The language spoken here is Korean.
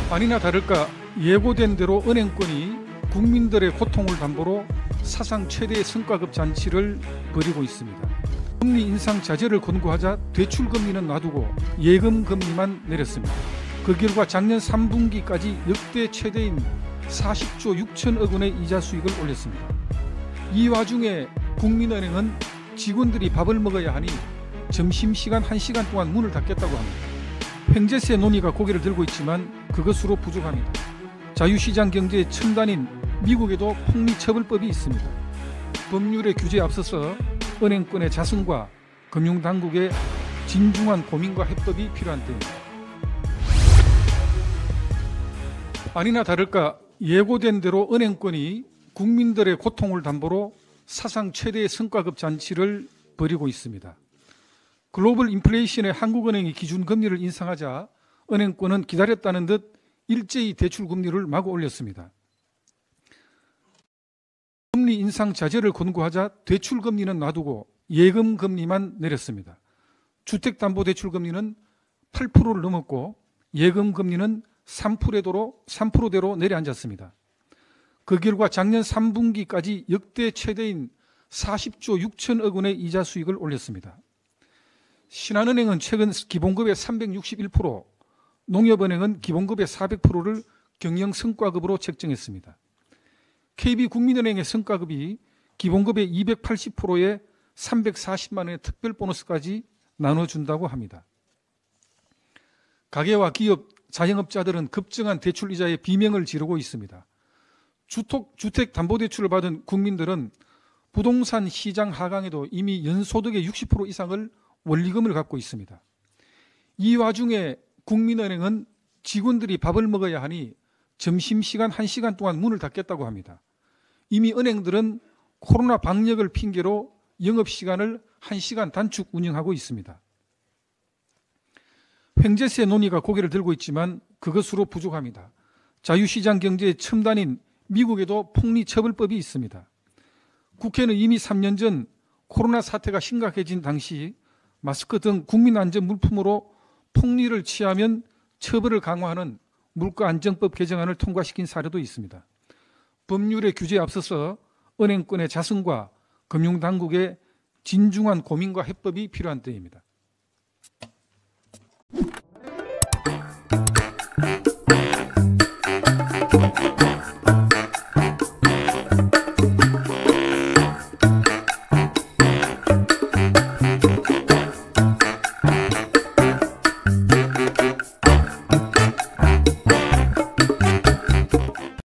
아니나 다를까 예고된 대로 은행권이 국민들의 고통을 담보로 사상 최대의 성과급 잔치를 벌이고 있습니다. 금리 인상 자제를 권고하자 대출금리는 놔두고 예금금리만 내렸습니다. 그 결과 작년 3분기까지 역대 최대인 40조 6천억 원의 이자 수익을 올렸습니다. 이 와중에 국민은행은 직원들이 밥을 먹어야 하니 점심시간 1시간 동안 문을 닫겠다고 합니다. 횡재세 논의가 고개를 들고 있지만 그것으로 부족합니다. 자유시장 경제의 첨단인 미국에도 폭리처벌법이 있습니다. 법률의 규제에 앞서서 은행권의 자성과 금융당국의 진중한 고민과 해법이 필요한 때입니다. 아니나 다를까 예고된 대로 은행권이 국민들의 고통을 담보로 사상 최대의 성과급 잔치를 벌이고 있습니다. 글로벌 인플레이션에 한국은행이 기준금리를 인상하자 은행권은 기다렸다는 듯 일제히 대출금리를 마구 올렸습니다. 금리 인상 자제를 권고하자 대출금리는 놔두고 예금금리만 내렸습니다. 주택담보대출금리는 8%를 넘었고 예금금리는 3%대로 내려앉았습니다. 그 결과 작년 3분기까지 역대 최대인 40조 6천억 원의 이자 수익을 올렸습니다. 신한은행은 최근 기본급의 361%, 농협은행은 기본급의 400%를 경영성과급으로 책정했습니다. KB국민은행의 성과급이 기본급의 280%에 340만 원의 특별보너스까지 나눠준다고 합니다. 가계와 기업, 자영업자들은 급증한 대출이자에 비명을 지르고 있습니다. 주택담보대출을 받은 국민들은 부동산 시장 하강에도 이미 연소득의 60% 이상을 원리금을 갖고 있습니다. 이 와중에 국민은행은 직원들이 밥을 먹어야 하니 점심시간 1시간 동안 문을 닫겠다고 합니다. 이미 은행들은 코로나 방역을 핑계로 영업시간을 1시간 단축 운영하고 있습니다. 횡재세 논의가 고개를 들고 있지만 그것으로 부족합니다. 자유시장 경제의 첨단인 미국에도 폭리처벌법이 있습니다. 국회는 이미 3년 전 코로나 사태가 심각해진 당시 마스크 등 국민안전 물품으로 폭리를 취하면 처벌을 강화하는 물가안정법 개정안을 통과시킨 사례도 있습니다. 법률의 규제에 앞서서 은행권의 자성과 금융당국의 진중한 고민과 해법이 필요한 때입니다.